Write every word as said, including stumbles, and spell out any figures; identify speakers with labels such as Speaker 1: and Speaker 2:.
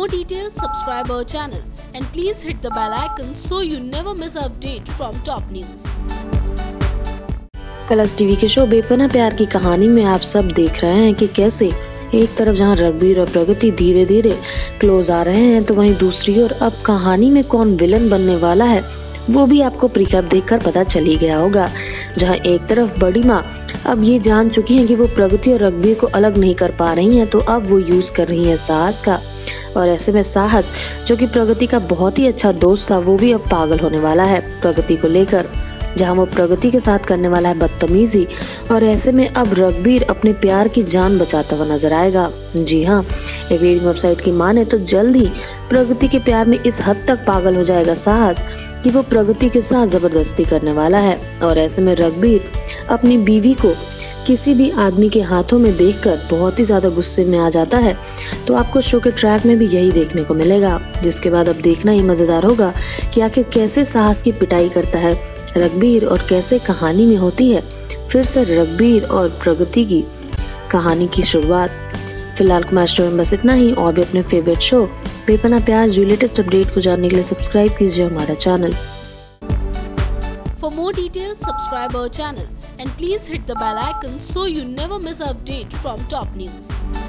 Speaker 1: more details, subscribe our channel and please hit the bell icon so you never miss an update from top news.
Speaker 2: Colors TV के show Bepanah Pyaar की कहानी में आप सब देख रहे हैं कि कैसे एक तरफ जहां रघुवीर और प्रगति धीरे धीरे क्लोज आ रहे हैं, तो वहीं दूसरी ओर अब कहानी में कौन विलन बनने वाला है वो भी आपको प्रीकैप देखकर पता चल ही गया होगा। जहां एक तरफ बड़ी माँ अब ये जान चुकी हैं कि वो प्रगति और रघुवीर को अलग नहीं कर पा रही हैं, तो अब वो यूज कर रही है साहस का। और ऐसे में साहस, जो कि प्रगति का बहुत ही अच्छा दोस्त था, वो भी अब पागल होने वाला है प्रगति को लेकर, जहां वो प्रगति के साथ करने वाला है बदतमीजी। और ऐसे में अब रघुवीर अपने प्यार की जान बचाता हुआ नजर आएगा। जी हाँ, एक रीडिंग वेबसाइट की माने तो जल्द ही प्रगति के प्यार में इस हद तक पागल हो जाएगा साहस कि वो प्रगति के साथ जबरदस्ती करने वाला है। और ऐसे में रघुवीर अपनी बीवी को किसी भी आदमी के हाथों में देखकर बहुत ही ज्यादा गुस्से में आ जाता है। तो आपको शो के ट्रैक में भी यही देखने को मिलेगा, जिसके बाद अब देखना ही मजेदार होगा कि आखिर कैसे साहस की पिटाई करता है रघुवीर और कैसे कहानी में होती है फिर से रघुवीर और प्रगति की कहानी की शुरुआत। फिलहाल कुमार स्टोरी में बस इतना ही। और भी अपने फेवरेट शो बेपनाह प्यार जो लेटेस्ट अपडेट को जानने के लिए सब्सक्राइब कीजिए हमारा channel.
Speaker 1: For more details, subscribe our channel and please hit the bell icon so you never miss an update from top news.